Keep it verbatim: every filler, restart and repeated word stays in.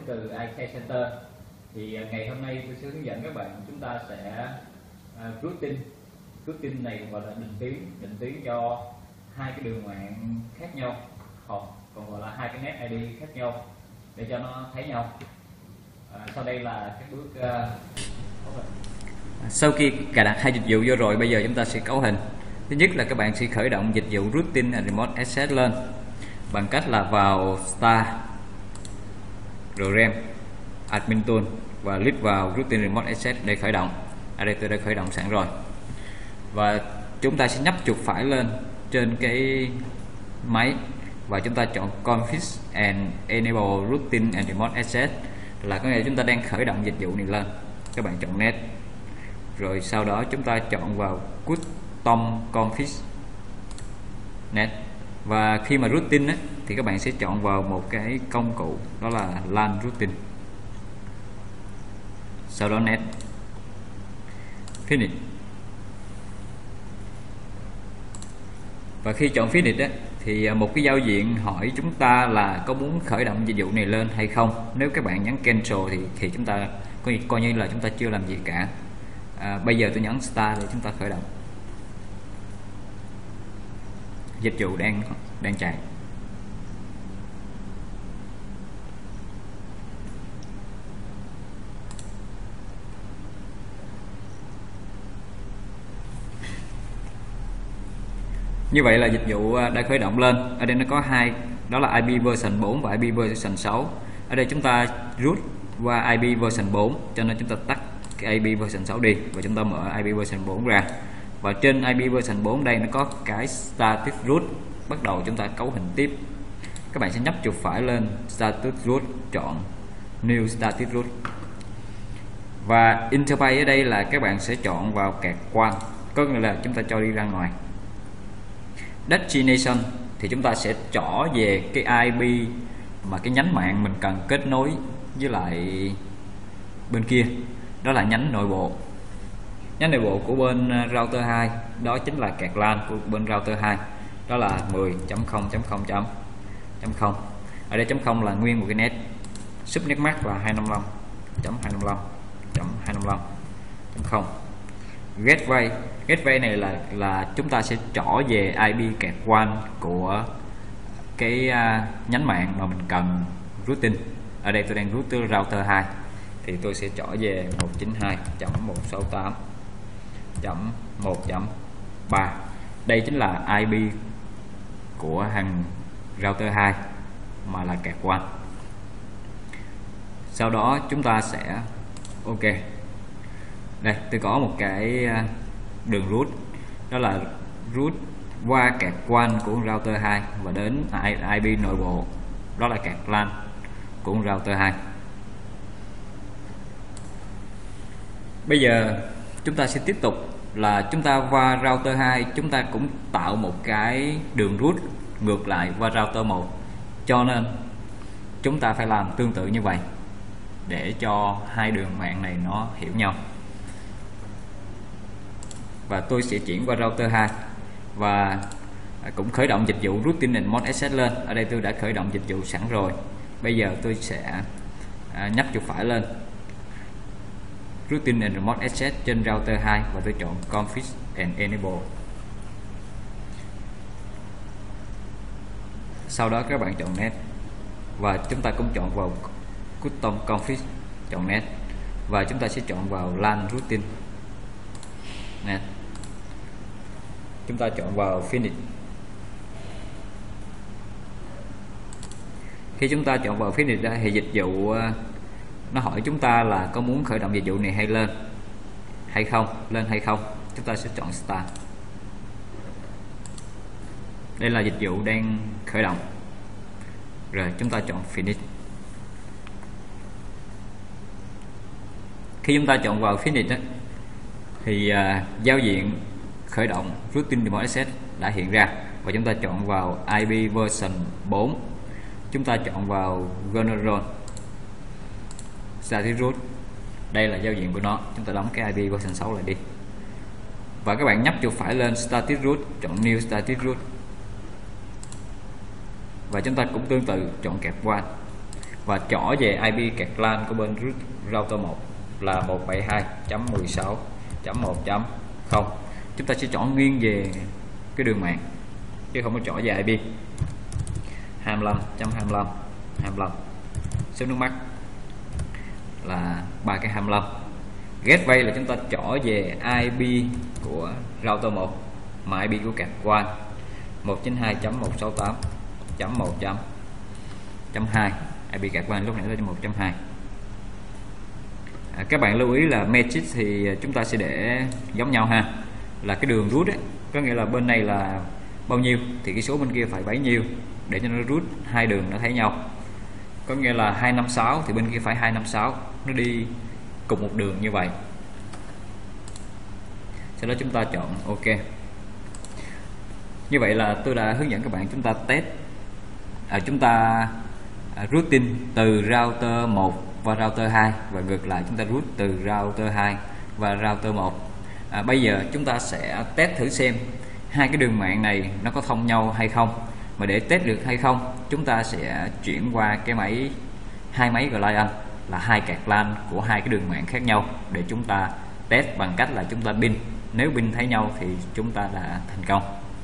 từ i T Center. Thì ngày hôm nay tôi sẽ hướng dẫn các bạn chúng ta sẽ uh, routing routing này gọi là định tuyến định tuyến cho hai cái đường mạng khác nhau, hoặc còn gọi là hai cái net i đê khác nhau để cho nó thấy nhau. À, sau đây là cái bước uh, sau khi cài đặt hai dịch vụ vô rồi, bây giờ chúng ta sẽ cấu hình. Thứ nhất là các bạn sẽ khởi động dịch vụ Routing and Remote Access lên bằng cách là vào Start, rồi RAM, Admin Tool và click vào Routing Remote Access để khởi động. Ở đây tôi đã khởi động sẵn rồi. Và chúng ta sẽ nhấp chuột phải lên trên cái máy và chúng ta chọn Config and Enable Routing and Remote Access, là có nghĩa là chúng ta đang khởi động dịch vụ này lên. Các bạn chọn Net, rồi sau đó chúng ta chọn vào Custom Config Net, và khi mà routing ấy, thì các bạn sẽ chọn vào một cái công cụ đó là LAN Routing, sau đó Net, Finish. Và khi chọn Finish ấy, thì một cái giao diện hỏi chúng ta là có muốn khởi động dịch vụ này lên hay không. Nếu các bạn nhấn Cancel thì thì chúng ta coi, coi như là chúng ta chưa làm gì cả. À, bây giờ tôi nhấn Start để chúng ta khởi động. Dịch vụ đang đang chạy. Như vậy là dịch vụ đã khởi động lên. Ở đây nó có hai, đó là i pê version bốn và i pê version sáu. Ở đây chúng ta root qua i pê version bốn, cho nên chúng ta tắt cái i pê version sáu đi và chúng ta mở i pê version bốn ra. Và trên i pê version bốn đây nó có cái static root. Bắt đầu chúng ta cấu hình tiếp. Các bạn sẽ nhấp chuột phải lên static root, chọn New Static Root. Và interface ở đây là các bạn sẽ chọn vào card one, có nghĩa là chúng ta cho đi ra ngoài. Destination thì chúng ta sẽ trỏ về cái i pê mà cái nhánh mạng mình cần kết nối với lại bên kia, đó là nhánh nội bộ. Nhánh nội bộ của bên router hai đó chính là card LAN của bên router hai, đó là mười chấm không chấm không chấm không. Ở đây chấm không là nguyên một cái net. Subnet là hai năm năm chấm hai năm năm chấm hai năm năm chấm không. Gateway gateway này là là chúng ta sẽ trỏ về i pê card one của cái uh, nhánh mạng mà mình cần routing. Ở đây tôi đang route từ router hai thì tôi sẽ trỏ về một chín hai chấm một sáu tám chấm một chấm ba. Đây chính là i pê của hàng router hai mà là card one. Sau đó chúng ta sẽ ok. Đây tôi có một cái đường route, đó là route qua card one của router hai và đến i pê nội bộ, đó là card LAN của router hai. Bây giờ chúng ta sẽ tiếp tục là chúng ta qua router hai, chúng ta cũng tạo một cái đường route ngược lại qua router một, cho nên chúng ta phải làm tương tự như vậy để cho hai đường mạng này nó hiểu nhau. Và tôi sẽ chuyển qua router hai và cũng khởi động dịch vụ Routing and Remote Access lên. Ở đây tôi đã khởi động dịch vụ sẵn rồi. Bây giờ tôi sẽ nhấp chuột phải lên Routing and Remote Access trên router hai và tôi chọn Config and Enable. Sau đó các bạn chọn Net và chúng ta cũng chọn vào Custom Config, chọn Net và chúng ta sẽ chọn vào LAN Routing Net. Chúng ta chọn vào Finish. Khi chúng ta chọn vào Finish ra thì dịch vụ nó hỏi chúng ta là có muốn khởi động dịch vụ này hay lên hay không, lên hay không. Chúng ta sẽ chọn Start. Đây là dịch vụ đang khởi động. Rồi chúng ta chọn Finish. Khi chúng ta chọn vào Finish đó, thì uh, giao diện khởi động Routing Remote Access đã hiện ra và chúng ta chọn vào i pê version bốn. Chúng ta chọn vào General Static Root. Đây là giao diện của nó. Chúng ta đóng cái i pê version sáu lại đi. Và các bạn nhấp chuột phải lên Static Root, chọn New Static Root. Và chúng ta cũng tương tự chọn card one. và chỏ về i pê card LAN của bên root router một là một bảy hai chấm mười sáu chấm một chấm không. Chúng ta sẽ chọn nguyên về cái đường mạng chứ không có chọn về i pê. hai mươi lăm chấm hai mươi lăm hai mươi lăm số nước mắt là ba cái hai mươi lăm. Gateway là chúng ta chọn về i pê của router một mà i pê của card WAN một chín hai chấm một sáu tám chấm một chấm hai. i pê card WAN lúc nãy là một chấm hai. À, các bạn lưu ý là matrix thì chúng ta sẽ để giống nhau ha, là cái đường root ấy, có nghĩa là bên này là bao nhiêu thì cái số bên kia phải bấy nhiêu để cho nó root hai đường nó thấy nhau. Có nghĩa là hai năm sáu thì bên kia phải hai năm sáu, nó đi cùng một đường như vậy. Sau đó chúng ta chọn OK. Như vậy là tôi đã hướng dẫn các bạn chúng ta test à, chúng ta à, routing từ router một và router hai và ngược lại chúng ta root từ router hai và router một. À, bây giờ chúng ta sẽ test thử xem hai cái đường mạng này nó có thông nhau hay không. Mà để test được hay không, chúng ta sẽ chuyển qua cái máy hai máy client là hai card LAN của hai cái đường mạng khác nhau để chúng ta test bằng cách là chúng ta pin. Nếu pin thấy nhau thì chúng ta đã thành công.